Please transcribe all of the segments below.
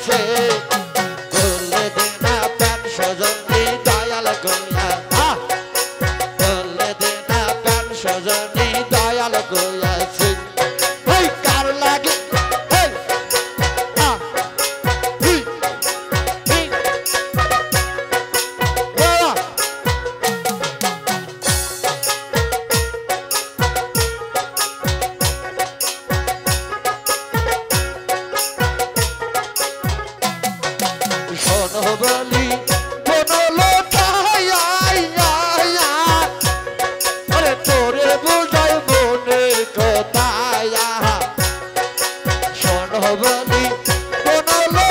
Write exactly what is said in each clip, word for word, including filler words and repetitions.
আছে বললে দে না প্রাণ সজনী দয়াল কইয়া বললে দে না প্রাণ সজনী দয়াল কইয়াছে ওই কার লাগে বলি বনলো আরে তোরে বুঝাই মনের কথা শোন বলি বনলো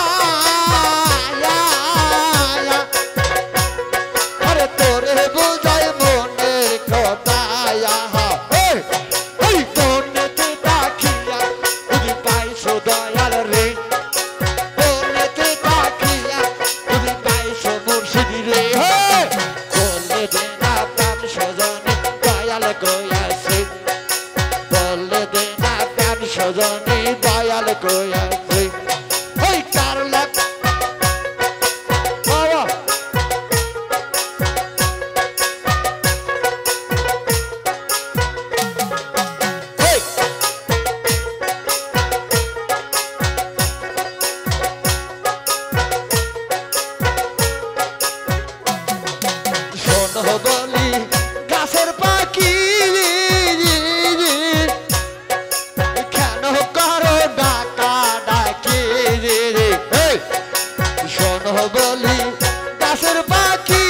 আরে তোরে বুঝাই মনের কথা ওই মনেতে রাখিয়া যদি পাইছো দয়াল রে সজনী দয়াল কইয়াছে ওই কার লাগ বাবা এই শোন বলি গাছের পাখি বলি গাছের পাখি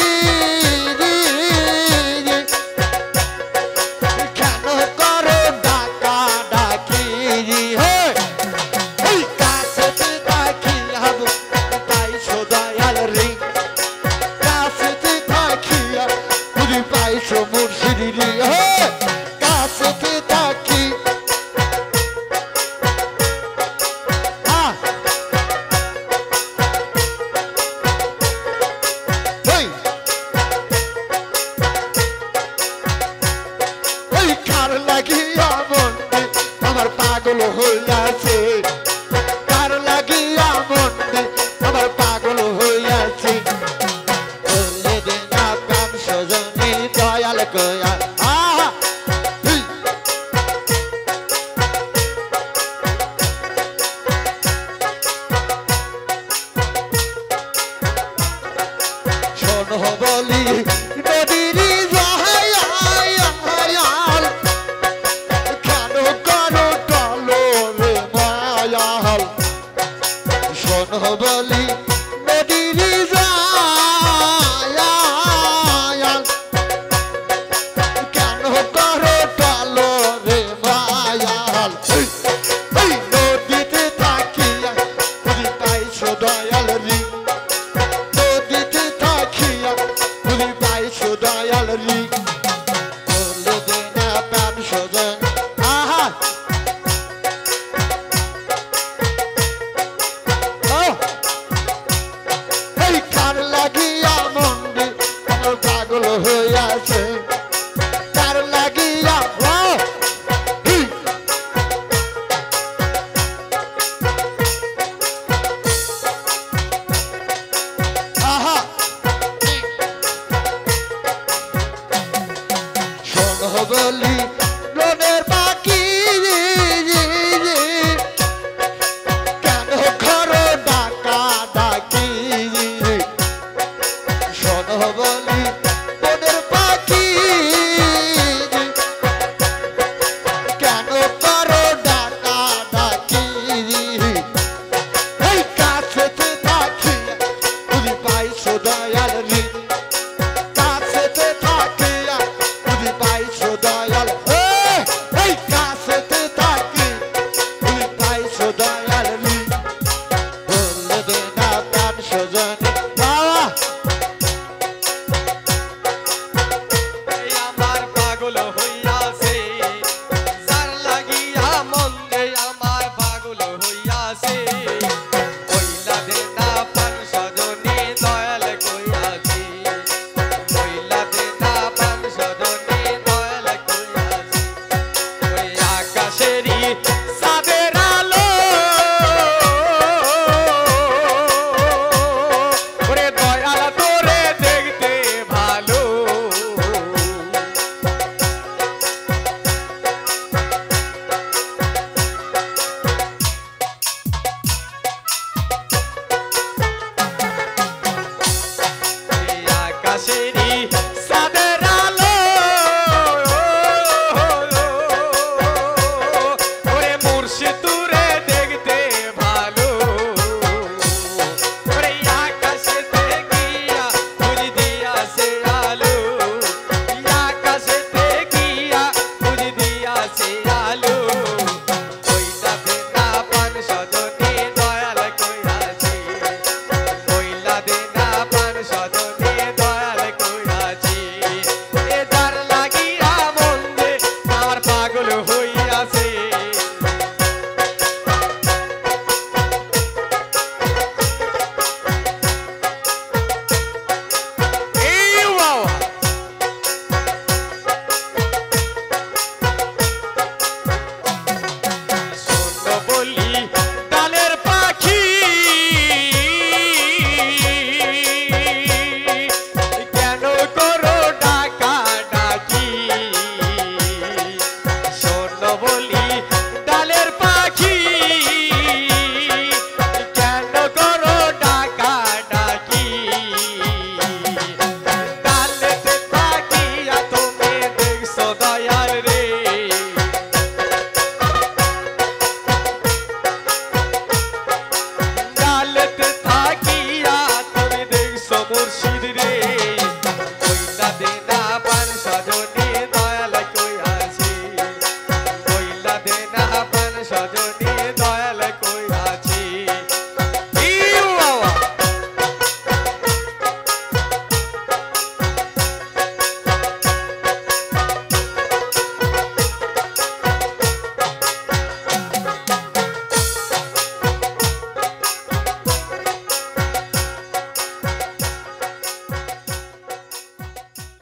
কেন করো ডাকা ডাকি ওই কাছেতে থাকি হাবু পাইছো দয়াল রে কাছেতে থাকিয়া বুঝি পাইছো মুর্শিদি রে কাছেতে থাকি কার লাগিয়া মনে আমার পাগল হইয়াছে কার লাগিয়া মনে আমার পাগল হইয়াছে বললে দে না প্রাণ সজনী দয়াল কইয়া শোন বলি নদীর শোন বলি